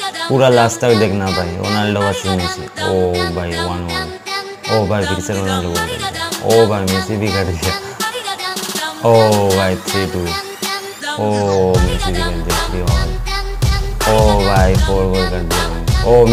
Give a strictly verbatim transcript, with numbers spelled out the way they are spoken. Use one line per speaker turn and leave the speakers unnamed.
पूरा लास्ट तक देखना भाई। Ronaldo versus Messi. ओ भाई वन वन। ओ भाई फिर से रोनाल्डो गोल कर दिया। ओ भाई मेसी भी कर दिया। ओ भाई थ्री टू। ओ मेसी भी कर दिया थ्री वन। ओ भाई फोर गोल कर दिया भाई। ओ